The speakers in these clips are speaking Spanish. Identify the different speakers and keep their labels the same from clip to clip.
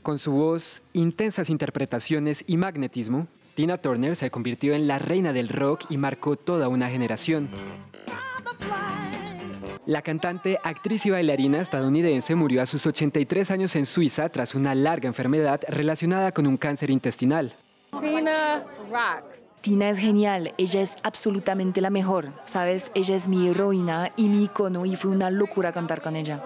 Speaker 1: Con su voz, intensas interpretaciones y magnetismo, Tina Turner se convirtió en la reina del rock y marcó toda una generación. La cantante, actriz y bailarina estadounidense murió a sus 83 años en Suiza tras una larga enfermedad relacionada con un cáncer intestinal.
Speaker 2: Tina rocks.
Speaker 3: Tina es genial, ella es absolutamente la mejor, ¿sabes? Ella es mi heroína y mi icono y fue una locura cantar con ella.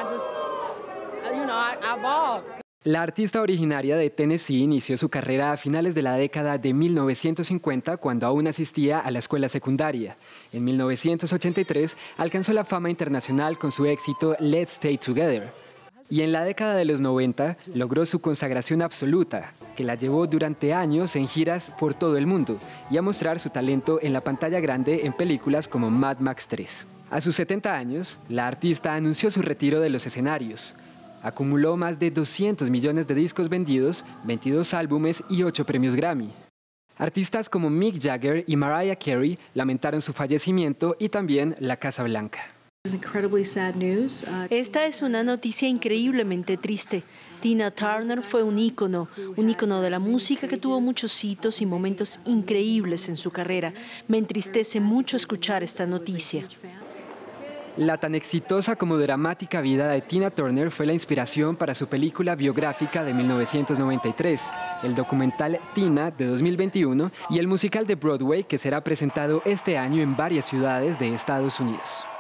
Speaker 1: La artista originaria de Tennessee inició su carrera a finales de la década de 1950 cuando aún asistía a la escuela secundaria. En 1983 alcanzó la fama internacional con su éxito Let's Stay Together. Y en la década de los 90 logró su consagración absoluta, que la llevó durante años en giras por todo el mundo y a mostrar su talento en la pantalla grande en películas como Mad Max 3. A sus 70 años, la artista anunció su retiro de los escenarios. Acumuló más de 200 millones de discos vendidos, 22 álbumes y 8 premios Grammy. Artistas como Mick Jagger y Mariah Carey lamentaron su fallecimiento y también la Casa Blanca.
Speaker 4: Esta es una noticia increíblemente triste. Tina Turner fue un ícono de la música que tuvo muchos hitos y momentos increíbles en su carrera. Me entristece mucho escuchar esta noticia.
Speaker 1: La tan exitosa como dramática vida de Tina Turner fue la inspiración para su película biográfica de 1993, el documental Tina de 2021 y el musical de Broadway que será presentado este año en varias ciudades de Estados Unidos.